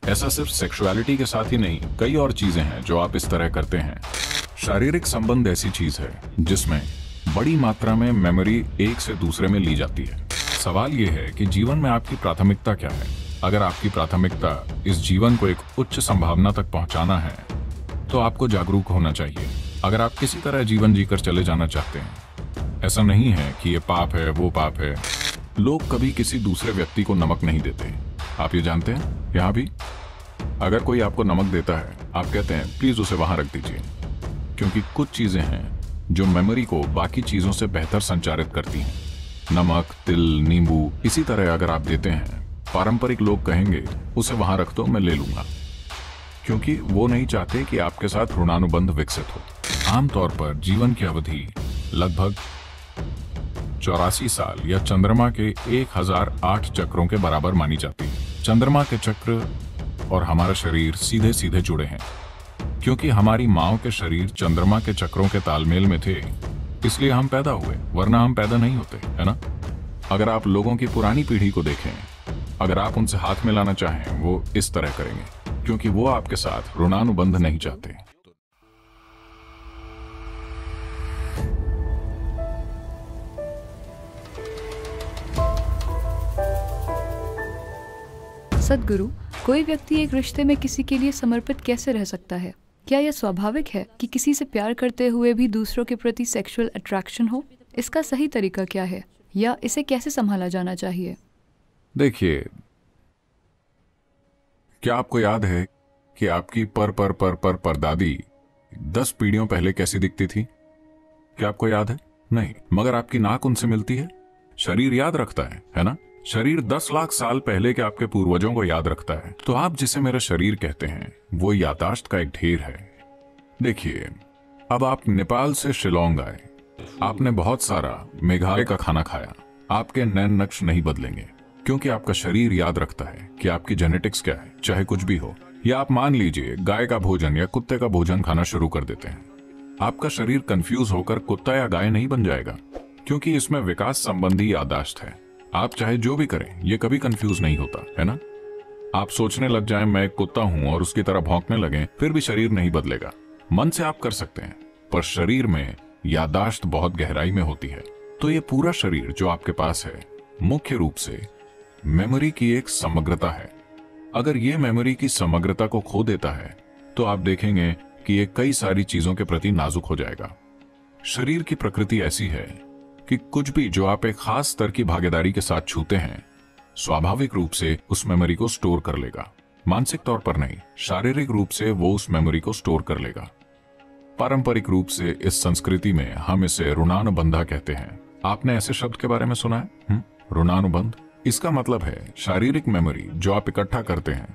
ऐसा सिर्फ सेक्सुअलिटी के साथ ही नहीं, कई और चीजें हैं जो आप इस तरह करते हैं। शारीरिक संबंध ऐसी चीज है जिसमें बड़ी मात्रा में मेमोरी एक से दूसरे में ली जाती है। सवाल यह है कि जीवन में आपकी प्राथमिकता क्या है। अगर आपकी प्राथमिकता इस जीवन को एक उच्च संभावना तक पहुंचाना है तो आपको जागरूक होना चाहिए। अगर आप किसी तरह जीवन जीकर चले जाना चाहते हैं, ऐसा नहीं है कि ये पाप है वो पाप है। लोग कभी किसी दूसरे व्यक्ति को नमक नहीं देते, आप ये जानते हैं। यहाँ भी अगर कोई आपको नमक देता है, आप कहते हैं प्लीज उसे वहां रख दीजिए, क्योंकि कुछ चीजें हैं जो मेमोरी को बाकी चीजों से बेहतर संचारित करती हैं। नमक, तिल, नींबू, इसी तरह अगर आप देते हैं, पारंपरिक लोग कहेंगे उसे वहां रख दो, मैं ले लूंगा, क्योंकि वो नहीं चाहते कि आपके साथ ऋणानुबंध विकसित हो। आमतौर पर जीवन की अवधि लगभग 84 साल या चंद्रमा के 1008 चक्रों के बराबर मानी जाती है। चंद्रमा के चक्र और हमारा शरीर सीधे सीधे जुड़े हैं, क्योंकि हमारी माओ के शरीर चंद्रमा के चक्रों के तालमेल में थे, इसलिए हम पैदा हुए, वरना हम पैदा नहीं होते, है ना। अगर आप लोगों की पुरानी पीढ़ी को देखें, अगर आप उनसे हाथ मिलाना चाहें, वो इस तरह करेंगे, क्योंकि वो आपके साथ ऋणानुबंध नहीं चाहते। सद्गुरु, कोई व्यक्ति एक रिश्ते में किसी के लिए समर्पित कैसे रह सकता है? क्या यह स्वाभाविक है कि किसी से प्यार करते हुए भी दूसरों के प्रति सेक्सुअल अट्रैक्शन हो? इसका सही तरीका क्या है, या इसे कैसे संभाला जाना चाहिए? देखिए, क्या आपको याद है कि आपकी परदादी 10 पीढ़ियों पहले कैसी दिखती थी? क्या आपको याद है? नहीं, मगर आपकी नाक उनसे मिलती है। शरीर याद रखता है ना। शरीर 10 लाख साल पहले के आपके पूर्वजों को याद रखता है। तो आप जिसे मेरा शरीर कहते हैं, वो याददाश्त का एक ढेर है। देखिए, अब आप नेपाल से शिलोंग आए, आपने बहुत सारा मेघालय का खाना खाया, आपके नैन नक्श नहीं बदलेंगे, क्योंकि आपका शरीर याद रखता है कि आपकी जेनेटिक्स क्या है, चाहे कुछ भी हो। या आप मान लीजिए गाय का भोजन या कुत्ते का भोजन खाना शुरू कर देते हैं, आपका शरीर कंफ्यूज होकर कुत्ता या गाय नहीं बन जाएगा, क्योंकि इसमें विकास संबंधी याददाश्त है। आप चाहे जो भी करें, ये कभी कंफ्यूज नहीं होता, है ना। आप सोचने लग जाएं मैं एक कुत्ता हूं और उसकी तरह भौंकने लगें, फिर भी शरीर नहीं बदलेगा। मन से आप कर सकते हैं, पर शरीर में याददाश्त बहुत गहराई में होती है। तो ये पूरा शरीर जो आपके पास है, मुख्य रूप से मेमोरी की एक समग्रता है। अगर ये मेमोरी की समग्रता को खो देता है, तो आप देखेंगे कि ये कई सारी चीजों के प्रति नाजुक हो जाएगा। शरीर की प्रकृति ऐसी है कि कुछ भी जो आप एक खास स्तर की भागीदारी के साथ छूते हैं, स्वाभाविक रूप से उस मेमोरी को स्टोर कर लेगा। मानसिक तौर पर नहीं, शारीरिक रूप से वो उस मेमोरी को स्टोर कर लेगा। पारंपरिक रूप से इस संस्कृति में हम इसे ऋणानुबंधा कहते हैं। आपने ऐसे शब्द के बारे में सुना है? ऋणानुबंध। इसका मतलब है शारीरिक मेमोरी जो आप इकट्ठा करते हैं।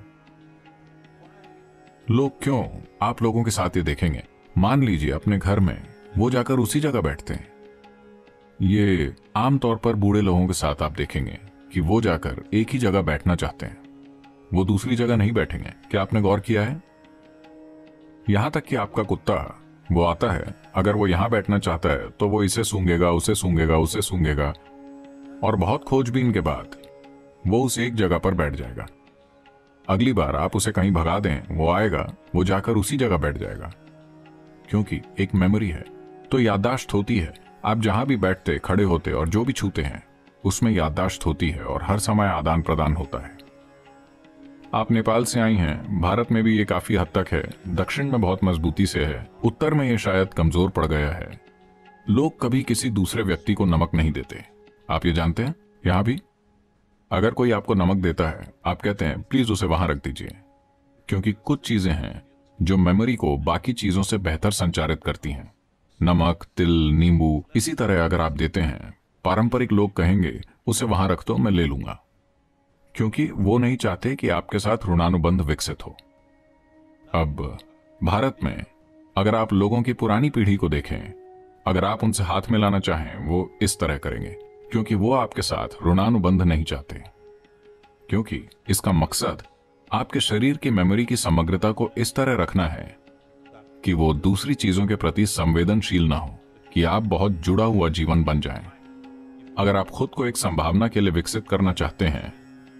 लोग क्यों आप लोगों के साथ ये देखेंगे, मान लीजिए अपने घर में वो जाकर उसी जगह बैठते हैं। ये आमतौर पर बूढ़े लोगों के साथ आप देखेंगे कि वो जाकर एक ही जगह बैठना चाहते हैं, वो दूसरी जगह नहीं बैठेंगे। क्या आपने गौर किया है? यहां तक कि आपका कुत्ता वो आता है, अगर वो यहां बैठना चाहता है तो वो इसे सूंघेगा, उसे सूंघेगा, उसे सूंघेगा, और बहुत खोजबीन के बाद वो उस एक जगह पर बैठ जाएगा। अगली बार आप उसे कहीं भगा दें, वो आएगा, वो जाकर उसी जगह बैठ जाएगा, क्योंकि एक मेमोरी है। तो याददाश्त होती है। आप जहां भी बैठते, खड़े होते और जो भी छूते हैं, उसमें याददाश्त होती है और हर समय आदान प्रदान होता है। आप नेपाल से आई हैं, भारत में भी ये काफी हद तक है, दक्षिण में बहुत मजबूती से है, उत्तर में ये शायद कमजोर पड़ गया है। लोग कभी किसी दूसरे व्यक्ति को नमक नहीं देते, आप ये जानते हैं। यहां भी अगर कोई आपको नमक देता है, आप कहते हैं प्लीज उसे वहां रख दीजिए, क्योंकि कुछ चीजें हैं जो मेमोरी को बाकी चीजों से बेहतर संचारित करती हैं। नमक, तिल, नींबू, इसी तरह अगर आप देते हैं, पारंपरिक लोग कहेंगे उसे वहां रख दो, मैं ले लूंगा, क्योंकि वो नहीं चाहते कि आपके साथ ऋणानुबंध विकसित हो। अब भारत में अगर आप लोगों की पुरानी पीढ़ी को देखें, अगर आप उनसे हाथ मिलाना चाहें, वो इस तरह करेंगे, क्योंकि वो आपके साथ ऋणानुबंध नहीं चाहते, क्योंकि इसका मकसद आपके शरीर की मेमोरी की समग्रता को इस तरह रखना है कि वो दूसरी चीजों के प्रति संवेदनशील ना हो, कि आप बहुत जुड़ा हुआ जीवन बन जाएं। अगर आप खुद को एक संभावना के लिए विकसित करना चाहते हैं,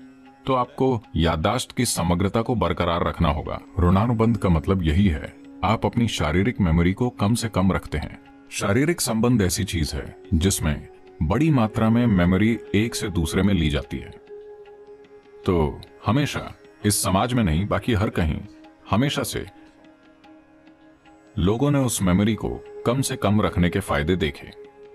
तो आपको याददाश्त की समग्रता को बरकरार रखना होगा। ऋणानुबंध का मतलब यही है, आप अपनी शारीरिक मेमोरी को कम से कम रखते हैं। शारीरिक संबंध ऐसी चीज है जिसमें बड़ी मात्रा में मेमोरी एक से दूसरे में ली जाती है। तो हमेशा, इस समाज में नहीं बाकी हर कहीं, हमेशा से लोगों ने उस मेमोरी को कम से कम रखने के फायदे देखे।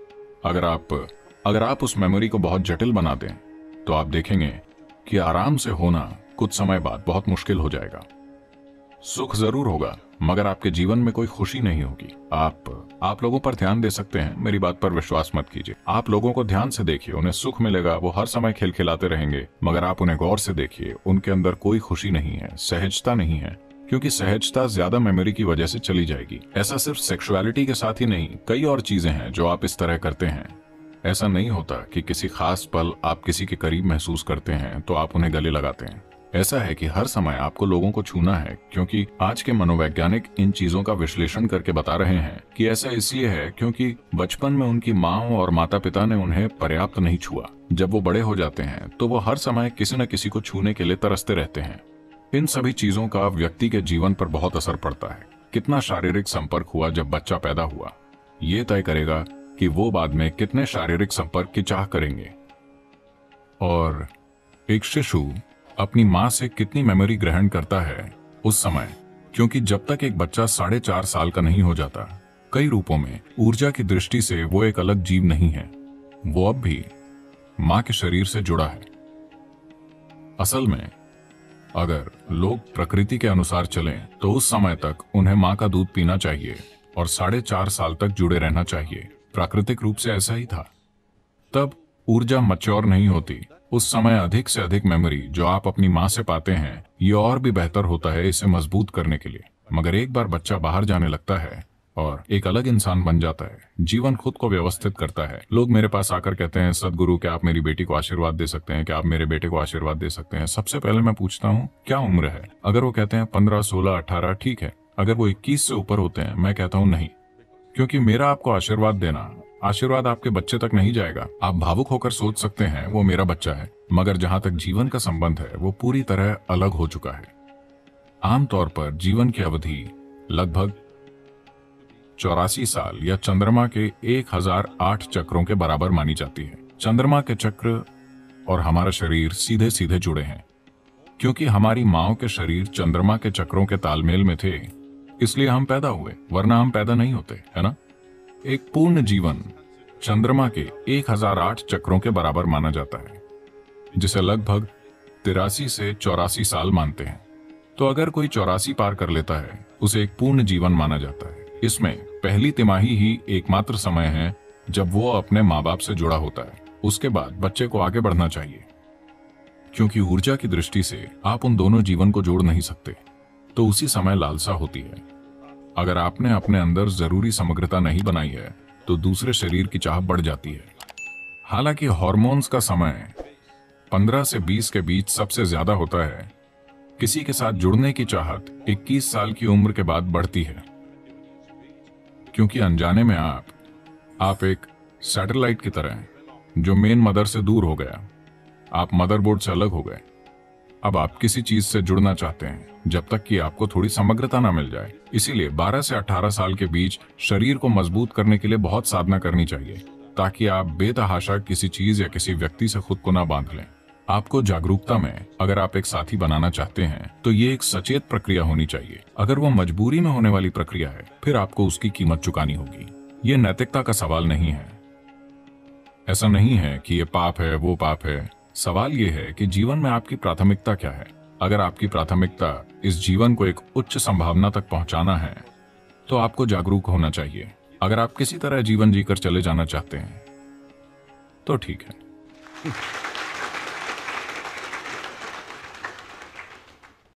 अगर आप उस मेमोरी को बहुत जटिल बना दें तो आप देखेंगे कि आराम से होना कुछ समय बाद बहुत मुश्किल हो जाएगा। सुख जरूर होगा मगर आपके जीवन में कोई खुशी नहीं होगी। आप लोगों पर ध्यान दे सकते हैं, मेरी बात पर विश्वास मत कीजिए। आप लोगों को ध्यान से देखिए, उन्हें सुख मिलेगा, वो हर समय खिलखिलाते रहेंगे, मगर आप उन्हें गौर से देखिए, उनके अंदर कोई खुशी नहीं है, सहजता नहीं है, क्योंकि सहजता ज्यादा मेमोरी की वजह से चली जाएगी। ऐसा सिर्फ सेक्सुअलिटी के साथ ही नहीं, कई और चीजें हैं जो आप इस तरह करते हैं। ऐसा नहीं होता कि किसी खास पल आप किसी के करीब महसूस करते हैं तो आप उन्हें गले लगाते हैं। ऐसा है कि हर समय आपको लोगों को छूना है, क्योंकि आज के मनोवैज्ञानिक इन चीजों का विश्लेषण करके बता रहे हैं कि ऐसा इसलिए है क्योंकि बचपन में उनकी माँ और माता पिता ने उन्हें पर्याप्त नहीं छुआ। जब वो बड़े हो जाते हैं तो वो हर समय किसी न किसी को छूने के लिए तरसते रहते हैं। इन सभी चीजों का व्यक्ति के जीवन पर बहुत असर पड़ता है। कितना शारीरिक संपर्क हुआ जब बच्चा पैदा हुआ, ये तय करेगा कि वो बाद में कितने शारीरिक संपर्क की चाह करेंगे। और एक शिशु अपनी मां से कितनी मेमोरी ग्रहण करता है उस समय, क्योंकि जब तक एक बच्चा 4.5 साल का नहीं हो जाता, कई रूपों में ऊर्जा की दृष्टि से वो एक अलग जीव नहीं है। वो अब भी मां के शरीर से जुड़ा है। असल में अगर लोग प्रकृति के अनुसार चलें तो उस समय तक उन्हें मां का दूध पीना चाहिए और 4.5 साल तक जुड़े रहना चाहिए। प्राकृतिक रूप से ऐसा ही था। तब ऊर्जा मैच्योर नहीं होती। उस समय अधिक से अधिक मेमोरी जो आप अपनी मां से पाते हैं, ये और भी बेहतर होता है इसे मजबूत करने के लिए। मगर एक बार बच्चा बाहर जाने लगता है और एक अलग इंसान बन जाता है, जीवन खुद को व्यवस्थित करता है। लोग मेरे पास आकर कहते हैं, सदगुरु क्या आप मेरी बेटी को आशीर्वाद दे सकते हैं, क्या आप मेरे बेटे को आशीर्वाद दे सकते हैं। सबसे पहले मैं पूछता हूँ क्या उम्र है। अगर वो कहते हैं 15, 16, 18 ठीक है। अगर वो 21 से ऊपर होते हैं, मैं कहता हूँ नहीं, क्योंकि मेरा आपको आशीर्वाद देना, आशीर्वाद आपके बच्चे तक नहीं जाएगा। आप भावुक होकर सोच सकते हैं वो मेरा बच्चा है, मगर जहां तक जीवन का संबंध है वो पूरी तरह अलग हो चुका है। आमतौर पर जीवन की अवधि लगभग 84 साल या चंद्रमा के 1008 चक्रों के बराबर मानी जाती है। चंद्रमा के चक्र और हमारा शरीर सीधे सीधे जुड़े हैं, क्योंकि हमारी माओ के शरीर चंद्रमा के चक्रों के तालमेल में थे, इसलिए हम पैदा हुए, वरना हम पैदा नहीं होते, है ना। एक पूर्ण जीवन चंद्रमा के 1008 चक्रों के बराबर माना जाता है, जिसे लगभग 83 से 84 साल मानते हैं। तो अगर कोई 84 पार कर लेता है, उसे एक पूर्ण जीवन माना जाता है। इसमें पहली तिमाही ही एकमात्र समय है जब वो अपने माँ बाप से जुड़ा होता है। उसके बाद बच्चे को आगे बढ़ना चाहिए, क्योंकि ऊर्जा की दृष्टि से आप उन दोनों जीवन को जोड़ नहीं सकते। तो उसी समय लालसा होती है। अगर आपने अपने अंदर जरूरी समग्रता नहीं बनाई है तो दूसरे शरीर की चाह बढ़ जाती है। हालांकि हार्मोन्स का समय 15 से 20 के बीच सबसे ज्यादा होता है। किसी के साथ जुड़ने की चाहत 21 साल की उम्र के बाद बढ़ती है, क्योंकि अनजाने में आप एक सैटेलाइट की तरह हैं जो मेन मदर से दूर हो गया। आप मदरबोर्ड से अलग हो गए। अब आप किसी चीज से जुड़ना चाहते हैं जब तक कि आपको थोड़ी समग्रता ना मिल जाए। इसीलिए 12 से 18 साल के बीच शरीर को मजबूत करने के लिए बहुत साधना करनी चाहिए, ताकि आप बेतहाशा किसी चीज या किसी व्यक्ति से खुद को ना बांध लें। आपको जागरूकता में अगर आप एक साथी बनाना चाहते हैं तो ये एक सचेत प्रक्रिया होनी चाहिए। अगर वो मजबूरी में होने वाली प्रक्रिया है, फिर आपको उसकी कीमत चुकानी होगी। ये नैतिकता का सवाल नहीं है। ऐसा नहीं है कि ये पाप है, वो पाप है। सवाल ये है कि जीवन में आपकी प्राथमिकता क्या है। अगर आपकी प्राथमिकता इस जीवन को एक उच्च संभावना तक पहुंचाना है तो आपको जागरूक होना चाहिए। अगर आप किसी तरह जीवन जीकर चले जाना चाहते हैं तो ठीक है।